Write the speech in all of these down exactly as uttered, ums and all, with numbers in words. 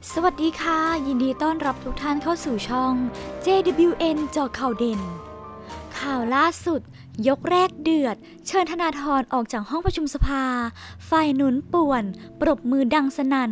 สวัสดีค่ะยินดีต้อนรับทุกท่านเข้าสู่ช่อง เจ ดับเบิลยู เอ็น เจาะข่าวเด่นข่าวล่าสุดยกแรกเดือดเชิญธนาธรออกจากห้องประชุมสภาฝ่ายหนุนป่วนปรบมือดังสนั่น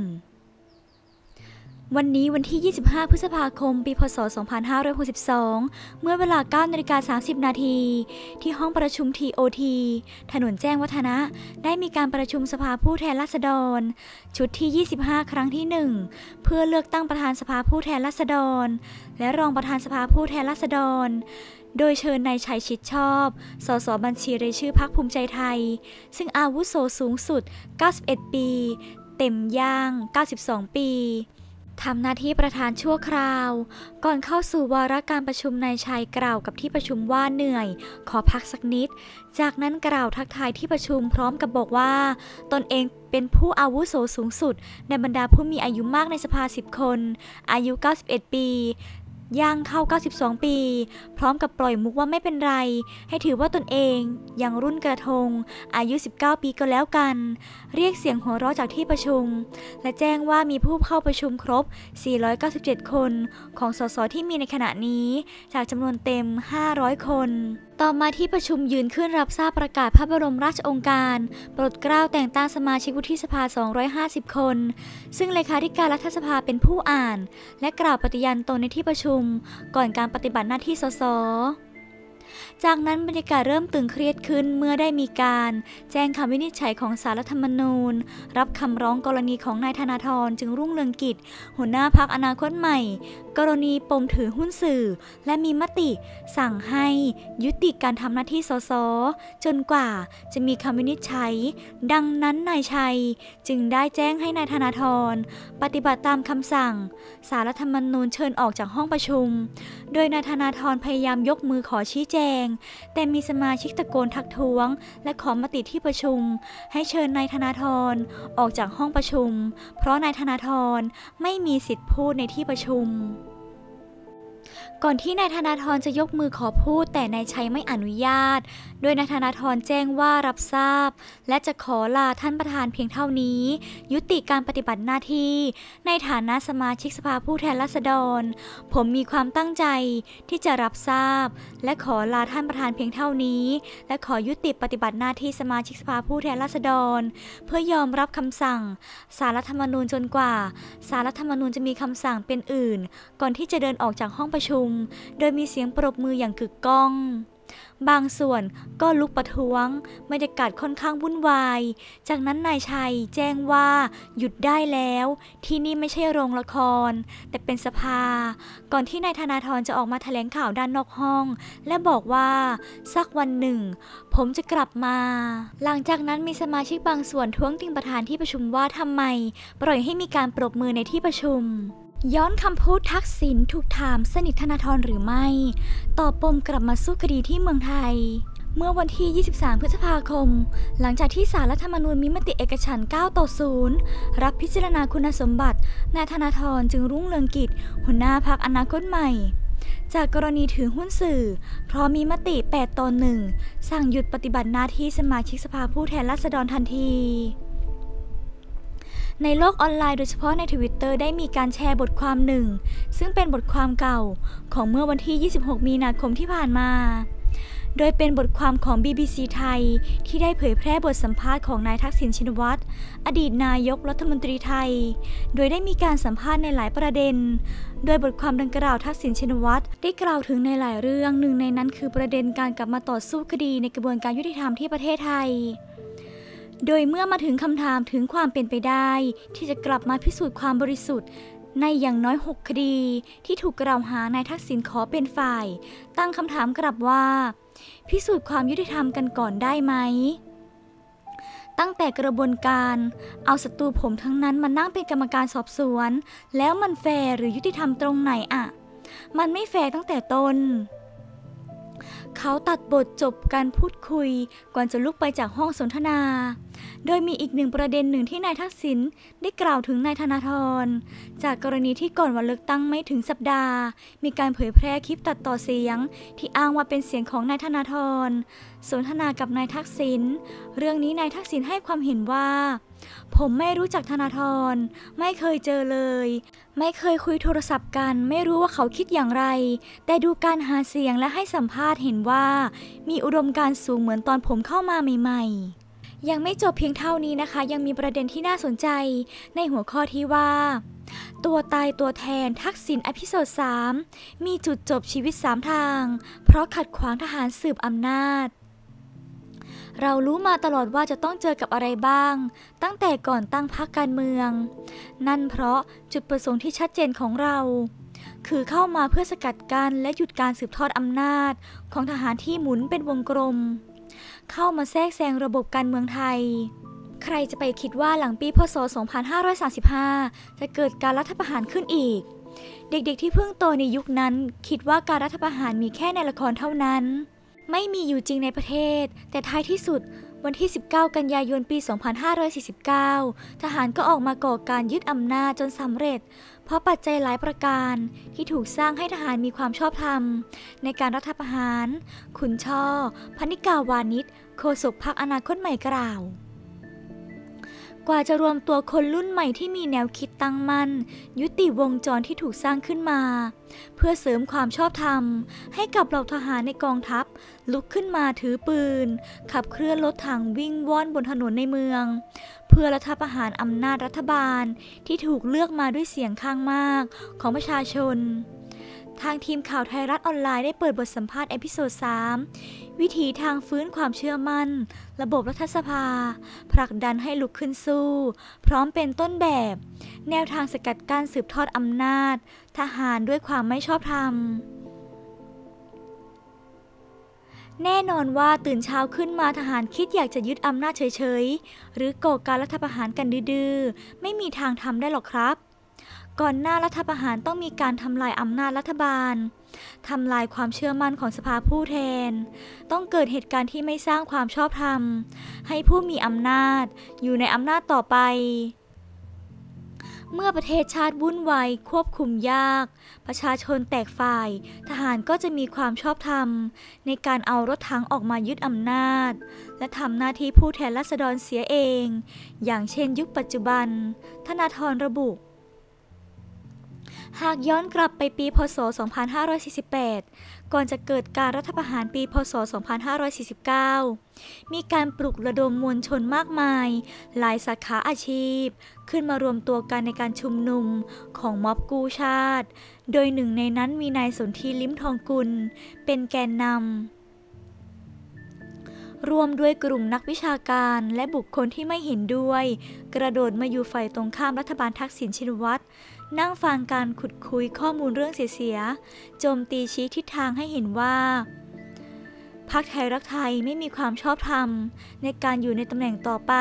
วันนี้วันที่ยี่สิบห้าพฤษภาคมปีพ.ศ. สองพันห้าร้อยหกสิบสองเมื่อเวลา เก้านาฬิกาสามสิบนาทีที่ห้องประชุม ที โอ ที ถนนแจ้งวัฒนะได้มีการประชุมสภาผู้แทนราษฎรชุดที่ยี่สิบห้าครั้งที่หนึ่งเพื่อเลือกตั้งประธานสภาผู้แทนราษฎรและรองประธานสภาผู้แทนราษฎรโดยเชิญนายชัยชิดชอบสสบัญชีรายชื่อพรรคภูมิใจไทยซึ่งอาวุโสสูงสุดเก้าสิบเอ็ดปีเต็มย่างเก้าสิบสองปีทำหน้าที่ประธานชั่วคราวก่อนเข้าสู่วาระการประชุมนายชัยกล่าวกับที่ประชุมว่าเหนื่อยขอพักสักนิดจากนั้นกล่าวทักทายที่ประชุมพร้อมกับบอกว่าตนเองเป็นผู้อาวุโสสูงสุดในบรรดาผู้มีอายุมากในสภาสิบคนอายุเก้าสิบเอ็ดปีย่างเข้าเก้าสิบสองปีพร้อมกับปล่อยมุกว่าไม่เป็นไรให้ถือว่าตนเองยังรุ่นกระทงอายุสิบเก้าปีก็แล้วกันเรียกเสียงหัวเราะจากที่ประชุมและแจ้งว่ามีผู้เข้าประชุมครบสี่ร้อยเก้าสิบเจ็ดคนของสสที่มีในขณะนี้จากจำนวนเต็มห้าร้อยคนต่อมาที่ประชุมยืนขึ้นรับทราบประกาศพระบรมราชโองการโปรดเกล้าแต่งตั้งสมาชิกวุฒิสภาสองร้อยห้าสิบคนซึ่งเลขาธิการรัฐสภาเป็นผู้อ่านและกล่าวปฏิญาณตนในที่ประชุมก่อนการปฏิบัติหน้าที่สสจากนั้นบรรยากาศเริ่มตึงเครียดขึ้นเมื่อได้มีการแจ้งคำวินิจฉัยของศาลรัฐธรรมนูญรับคำร้องกรณีของนายธนาธรจึงรุ่งเรืองกิจหัวหน้าพรรคอนาคตใหม่กรณีปมถือหุ้นสื่อและมีมติสั่งให้ยุติการทำหน้าที่สสจนกว่าจะมีคำวินิจฉัยดังนั้นนายชัยจึงได้แจ้งให้นายธนาธรปฏิบัติตามคำสั่งศาลรัฐธรรมนูญเชิญออกจากห้องประชุมโดยนายธนาธรพยายามยกมือขอชี้แจงแต่มีสมาชิกตะโกนทักท้วงและขอมติที่ประชุมให้เชิญนายธนาธรออกจากห้องประชุมเพราะนายธนาธรไม่มีสิทธิ์พูดในที่ประชุมก่อนที่นายธนาธรจะยกมือขอพูดแต่นายชัยไม่อนุญาตโดยนายธนาธรแจ้งว่ารับทราบและจะขอลาท่านประธานเพียงเท่านี้ยุติการปฏิบัติหน้าที่ในฐานะสมาชิกสภาผู้แทนราษฎรผมมีความตั้งใจที่จะรับทราบและขอลาท่านประธานเพียงเท่านี้และขอยุติปฏิบัติหน้าที่สมาชิกสภาผู้แทนราษฎรเพื่อยอมรับคำสั่งศาลรัฐธรรมนูญจนกว่าศาลรัฐธรรมนูญจะมีคำสั่งเป็นอื่นก่อนที่จะเดินออกจากห้องประชุมโดยมีเสียงปรบมืออย่างกึกก้องบางส่วนก็ลุกประท้วงบรรยากาศค่อนข้างวุ่นวายจากนั้นนายชัยแจ้งว่าหยุดได้แล้วที่นี่ไม่ใช่โรงละครแต่เป็นสภาก่อนที่นายธนาธรจะออกมาแถลงข่าวด้านนอกห้องและบอกว่าสักวันหนึ่งผมจะกลับมาหลังจากนั้นมีสมาชิกบางส่วนท้วงติงประธานที่ประชุมว่าทำไมปล่อยให้มีการปรบมือในที่ประชุมย้อนคำพูดทักษิณถูกถามสนิทธนาธรหรือไม่ตอบปมกลับมาสู้คดีที่เมืองไทยเมื่อวันที่ยี่สิบสามพฤษภาคมหลังจากที่ศาลรัฐธรรมนูญมีมติเอกฉันท์เก้าต่อศูนย์รับพิจารณาคุณสมบัตินายธนาธรจึงรุ่งเรืองกิจหัวหน้าพรรคอนาคตใหม่จากกรณีถือหุ้นสื่อเพราะมีมติแปดต่อหนึ่งสั่งหยุดปฏิบัติหน้าที่สมาชิกสภาผู้แทนราษฎรทันทีในโลกออนไลน์โดยเฉพาะใน ทวิตเตอร์ ได้มีการแชร์บทความหนึ่งซึ่งเป็นบทความเก่าของเมื่อวันที่ยี่สิบหกมีนาคมที่ผ่านมาโดยเป็นบทความของ บี บี ซี ไทยที่ได้เผยแพร่บทสัมภาษณ์ของนายทักษิณชินวัตรอดีตนายกรัฐมนตรีไทยโดยได้มีการสัมภาษณ์ในหลายประเด็นโดยบทความดังกล่าวทักษิณชินวัตรได้กล่าวถึงในหลายเรื่องหนึ่งในนั้นคือประเด็นการกลับมาต่อสู้คดีในกระบวนการยุติธรรมที่ประเทศไทยโดยเมื่อมาถึงคำถามถึงความเป็นไปได้ที่จะกลับมาพิสูจน์ความบริสุทธิ์ในอย่างน้อยหกคดีที่ถูกกล่าวหานายทักษิณขอเป็นฝ่ายตั้งคำถามกลับว่าพิสูจน์ความยุติธรรมกันก่อนได้ไหมตั้งแต่กระบวนการเอาศัตรูผมทั้งนั้นมานั่งเป็นกรรมการสอบสวนแล้วมันแฟร์หรือยุติธรรมตรงไหนอะมันไม่แฟร์ตั้งแต่ต้นเขาตัดบทจบการพูดคุยก่อนจะลุกไปจากห้องสนทนาโดยมีอีกหนึ่งประเด็นหนึ่งที่นายทักษิณได้กล่าวถึงนายธนาธรจากกรณีที่ก่อนวันเลือกตั้งไม่ถึงสัปดาห์มีการเผยแพร่คลิปตัดต่อเสียงที่อ้างว่าเป็นเสียงของนายธนาธรสนทนากับนายทักษิณเรื่องนี้นายทักษิณให้ความเห็นว่าผมไม่รู้จักธนาธรไม่เคยเจอเลยไม่เคยคุยโทรศัพท์กันไม่รู้ว่าเขาคิดอย่างไรแต่ดูการหาเสียงและให้สัมภาษณ์เห็นว่ามีอุดมการณ์สูงเหมือนตอนผมเข้ามาใหม่ๆยังไม่จบเพียงเท่านี้นะคะยังมีประเด็นที่น่าสนใจในหัวข้อที่ว่าตัวตายตัวแทนทักษิณอพิโซดสามมีจุดจบชีวิตสามทางเพราะขัดขวางทหารสืบอำนาจเรารู้มาตลอดว่าจะต้องเจอกับอะไรบ้างตั้งแต่ก่อนตั้งพรรคการเมืองนั่นเพราะจุดประสงค์ที่ชัดเจนของเราคือเข้ามาเพื่อสกัดกั้นและหยุดการสืบทอดอำนาจของทหารที่หมุนเป็นวงกลมเข้ามาแทรกแซงระบบการเมืองไทยใครจะไปคิดว่าหลังปีพ.ศ. สองพันห้าร้อยสามสิบห้าจะเกิดการรัฐประหารขึ้นอีกเด็กๆที่เพิ่งโตในยุคนั้นคิดว่าการรัฐประหารมีแค่ในละครเท่านั้นไม่มีอยู่จริงในประเทศแต่ท้ายที่สุดวันที่สิบเก้ากันยายนปีสองพันห้าร้อยสี่สิบเก้าทหารก็ออกมาก่อการยึดอำนาจจนสำเร็จเพราะปัจจัยหลายประการที่ถูกสร้างให้ทหารมีความชอบธรรมในการรัฐประหารขุนช่อพนิกาวานิชโฆษกพรรคอนาคตใหม่กล่าวกว่าจะรวมตัวคนรุ่นใหม่ที่มีแนวคิดตั้งมั่นยุติวงจรที่ถูกสร้างขึ้นมาเพื่อเสริมความชอบธรรมให้กับเหล่าทหารในกองทัพลุกขึ้นมาถือปืนขับเคลื่อนรถถังวิ่งว่อนบนถนนในเมืองเพื่อรัฐประหารอำนาจรัฐบาลที่ถูกเลือกมาด้วยเสียงข้างมากของประชาชนทางทีมข่าวไทยรัฐออนไลน์ได้เปิดบทสัมภาษณ์เอพิโซดสามวิถีทางฟื้นความเชื่อมั่นระบบรัฐสภาผลักดันให้ลุกขึ้นสู้พร้อมเป็นต้นแบบแนวทางสกัดกั้นสืบทอดอำนาจทหารด้วยความไม่ชอบธรรมแน่นอนว่าตื่นเช้าขึ้นมาทหารคิดอยากจะยึดอำนาจเฉยๆหรือก่อการรัฐประหารกันดื้อๆไม่มีทางทำได้หรอกครับก่อนหน้ารัฐประหารต้องมีการทำลายอำนาจรัฐบาลทำลายความเชื่อมั่นของสภาผู้แทนต้องเกิดเหตุการณ์ที่ไม่สร้างความชอบธรรมให้ผู้มีอำนาจอยู่ในอำนาจต่อไปเมื่อประเทศชาติวุ่นวายควบคุมยากประชาชนแตกฝ่ายทหารก็จะมีความชอบธรรมในการเอารถถังออกมายึดอำนาจและทำหน้าที่ผู้แทนราษฎรเสียเองอย่างเช่นยุคปัจจุบันธนาธรระบุหากย้อนกลับไปปีพ.ศ. สองพันห้าร้อยสี่สิบแปดก่อนจะเกิดการรัฐประหารปีพ.ศ. สองพันห้าร้อยสี่สิบเก้ามีการปลุกระดมมวลชนมากมายหลายสาขาอาชีพขึ้นมารวมตัวกันในการชุมนุมของม็อบกู้ชาติโดยหนึ่งในนั้นมีนายสนธิลิ้มทองกุลเป็นแกนนำรวมด้วยกลุ่มนักวิชาการและบุคคลที่ไม่เห็นด้วยกระโดดมาอยู่ฝ่ายตรงข้ามรัฐบาลทักษิณชินวัตรนั่งฟังการขุดคุยข้อมูลเรื่องเสียๆโจมตีชี้ทิศทางให้เห็นว่าพรรคไทยรักไทยไม่มีความชอบธรรมในการอยู่ในตำแหน่งต่อไป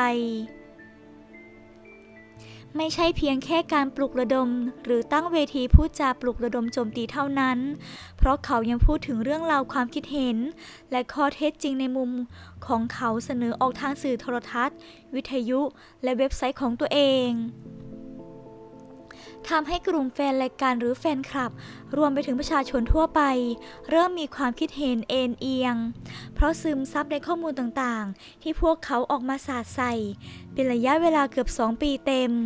ไม่ใช่เพียงแค่การปลุกระดมหรือตั้งเวทีพูดจาปลุกระดมโจมตีเท่านั้นเพราะเขายังพูดถึงเรื่องราวความคิดเห็นและข้อเท็จจริงในมุมของเขาเสนอออกทางสื่อโทรทัศน์วิทยุและเว็บไซต์ของตัวเองทำให้กลุ่มแฟนรายการหรือแฟนคลับรวมไปถึงประชาชนทั่วไปเริ่มมีความคิดเห็นเอ็นเอียงเพราะซึมซับในข้อมูลต่างๆที่พวกเขาออกมาสาดใส่เป็นระยะเวลาเกือบสองปีเต็ม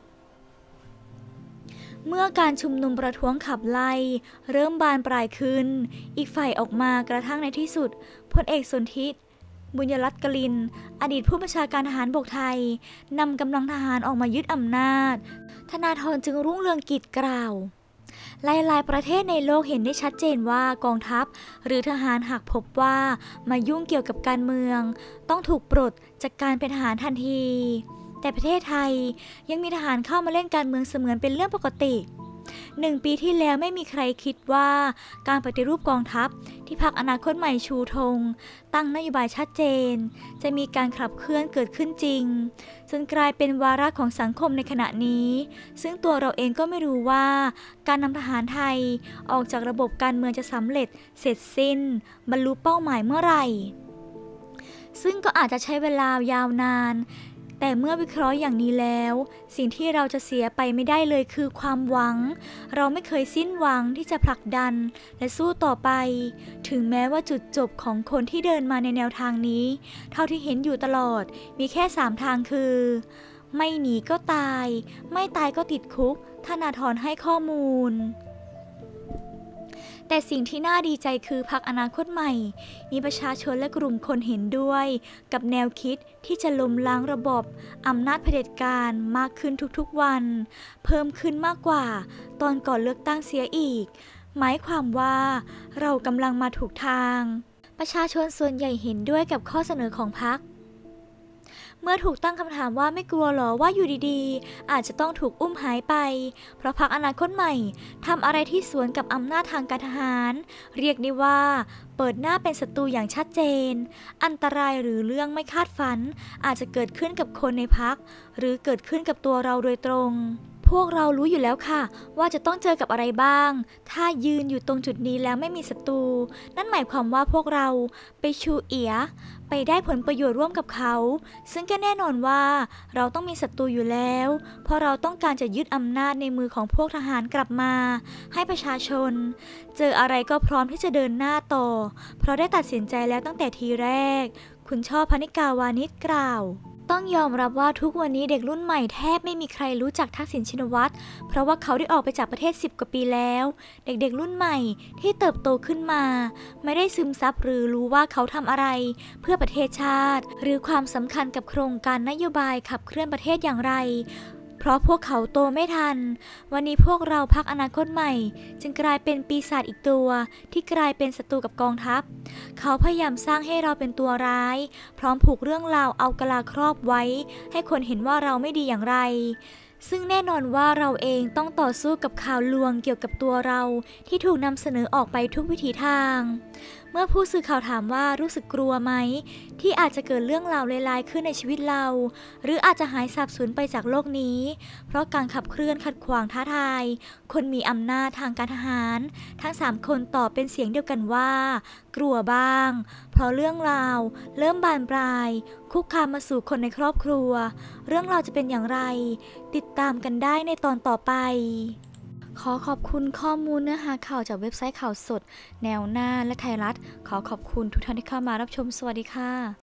เมื่อการชุมนุมประท้วงขับไล่เริ่มบานปลายขึ้นอีกฝ่ายออกมากระทั่งในที่สุดพลเอกสนธิบุญยรัตน์กลินอดีตผู้บัญชาการทหารบกไทยนำกำลังทหารออกมายึดอำนาจธนาธรจึงรุ่งเรืองกิจกล่าวหลายๆประเทศในโลกเห็นได้ชัดเจนว่ากองทัพหรือทหารหากพบว่ามายุ่งเกี่ยวกับการเมืองต้องถูกปลดจากการเป็นทหารทันทีแต่ประเทศไทยยังมีทหารเข้ามาเล่นการเมืองเสมือนเป็นเรื่องปกติหนึ่งปีที่แล้วไม่มีใครคิดว่าการปฏิรูปกองทัพที่พรรคอนาคตใหม่ชูธงตั้งนโยบายชัดเจนจะมีการขับเคลื่อนเกิดขึ้นจริงจนกลายเป็นวาระของสังคมในขณะนี้ซึ่งตัวเราเองก็ไม่รู้ว่าการนำทหารไทยออกจากระบบการเมืองจะสำเร็จเสร็จสิ้นบรรลุเป้าหมายเมื่อไหร่ซึ่งก็อาจจะใช้เวลายาวนานแต่เมื่อวิเคราะห์อย่างนี้แล้วสิ่งที่เราจะเสียไปไม่ได้เลยคือความหวังเราไม่เคยสิ้นหวังที่จะผลักดันและสู้ต่อไปถึงแม้ว่าจุดจบของคนที่เดินมาในแนวทางนี้เท่าที่เห็นอยู่ตลอดมีแค่สามทางคือไม่หนีก็ตายไม่ตายก็ติดคุกธนาธรให้ข้อมูลแต่สิ่งที่น่าดีใจคือพรรคอนาคตใหม่มีประชาชนและกลุ่มคนเห็นด้วยกับแนวคิดที่จะล้มล้างระบบอำนาจเผด็จการมากขึ้นทุกๆวันเพิ่มขึ้นมากกว่าตอนก่อนเลือกตั้งเสียอีกหมายความว่าเรากำลังมาถูกทางประชาชนส่วนใหญ่เห็นด้วยกับข้อเสนอของพรรคเมื่อถูกตั้งคำถามว่าไม่กลัวหรอว่าอยู่ดีๆอาจจะต้องถูกอุ้มหายไปเพราะพรรคอนาคตใหม่ทำอะไรที่สวนกับอำนาจทางการทหารเรียกได้ว่าเปิดหน้าเป็นศัตรูอย่างชัดเจนอันตรายหรือเรื่องไม่คาดฝันอาจจะเกิดขึ้นกับคนในพรรคหรือเกิดขึ้นกับตัวเราโดยตรงพวกเรารู้อยู่แล้วค่ะว่าจะต้องเจอกับอะไรบ้างถ้ายืนอยู่ตรงจุดนี้แล้วไม่มีศัตรูนั่นหมายความว่าพวกเราไปชูเอียไปได้ผลประโยชน์ร่วมกับเขาซึ่งก็แน่นอนว่าเราต้องมีศัตรูอยู่แล้วเพราะเราต้องการจะยึดอำนาจในมือของพวกทหารกลับมาให้ประชาชนเจออะไรก็พร้อมที่จะเดินหน้าต่อเพราะได้ตัดสินใจแล้วตั้งแต่ทีแรกคุณช่อ พนิกาวานิชกล่าวต้องยอมรับว่าทุกวันนี้เด็กรุ่นใหม่แทบไม่มีใครรู้จักทักษิณชินวัตรเพราะว่าเขาได้ออกไปจากประเทศสิบกว่าปีแล้วเด็กๆรุ่นใหม่ที่เติบโตขึ้นมาไม่ได้ซึมซับหรือรู้ว่าเขาทำอะไรเพื่อประเทศชาติหรือความสำคัญกับโครงการนโยบายขับเคลื่อนประเทศอย่างไรเพราะพวกเขาโตไม่ทันวันนี้พวกเราพรรคอนาคตใหม่จึงกลายเป็นปีศาจอีกตัวที่กลายเป็นศัตรูกับกองทัพเขาพยายามสร้างให้เราเป็นตัวร้ายพร้อมผูกเรื่องราวเอากะลาครอบไว้ให้คนเห็นว่าเราไม่ดีอย่างไรซึ่งแน่นอนว่าเราเองต้องต่อสู้กับข่าวลวงเกี่ยวกับตัวเราที่ถูกนำเสนอออกไปทุกวิถีทางเมื่อผู้สื่อข่าวถามว่ารู้สึกกลัวไหมที่อาจจะเกิดเรื่องราวเลวๆขึ้นในชีวิตเราหรืออาจจะหายสาบสูญไปจากโลกนี้เพราะการขับเคลื่อนขัดขวางท้าทายคนมีอำนาจทางการทหารทั้งสามคนตอบเป็นเสียงเดียวกันว่ากลัวบ้างเพราะเรื่องราวเริ่มบานปลายคุกคามมาสู่คนในครอบครัวเรื่องราวจะเป็นอย่างไรติดตามกันได้ในตอนต่อไปขอขอบคุณข้อมูลเนื้อหาข่าวจากเว็บไซต์ข่าวสดแนวหน้าและไทยรัฐขอขอบคุณทุกท่านที่เข้ามารับชมสวัสดีค่ะ